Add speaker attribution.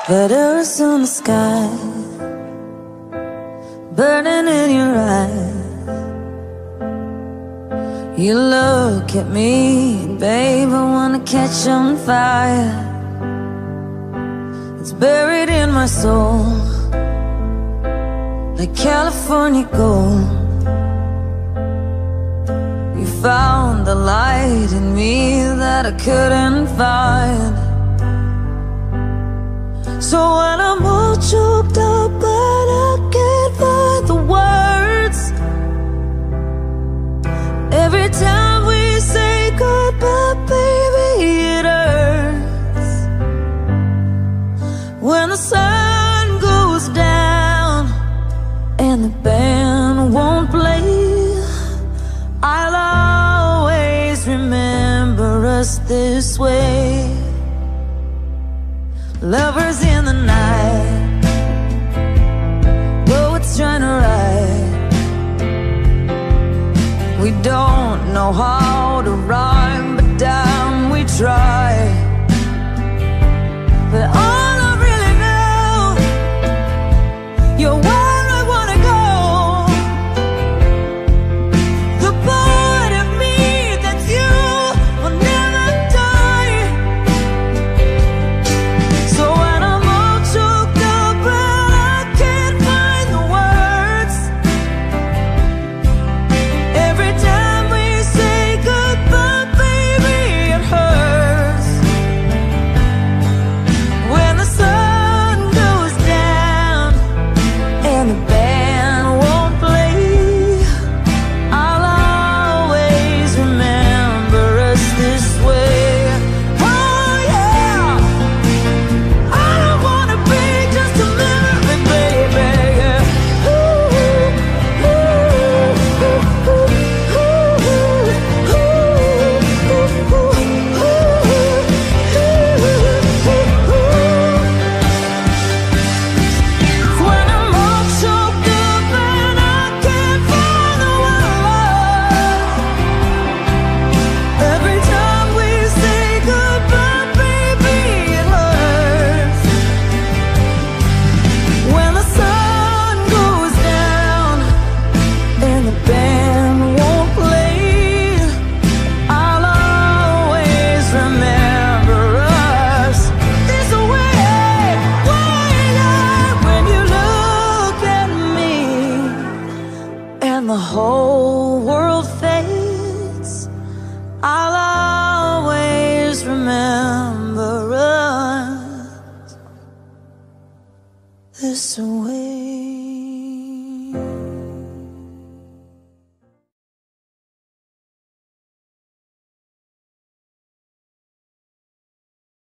Speaker 1: Letters on the sky, burning in your eyes. You look at me, babe, I wanna catch on fire. It's buried in my soul, like California gold. You found the light in me that I couldn't find. So when I'm all choked up but I can't find the words, every time we say goodbye, baby, it hurts. When the sun goes down and the band won't play, I'll always remember us this way. Lovers in the night, poets trying to write. We don't know how to rhyme, but damn, we try. But all I really know, you're where I wanna go. The part of me that's you will never die. So when I'm all choked up and I can't find the words, every time we say goodbye, baby, it hurts. When the sun goes down and the band won't play, I'll always remember us this way. Oh yeah, I don't wanna be just a memory, baby. Yeah. Ooh, ooh, ooh, ooh, When I'm all choked up and I can't find the word, every time we say goodbye, baby, it hurts. When the sun goes down and the band won't play, I'll always remember us this way. When you look at me and the whole world fades, I'll always remember us this way.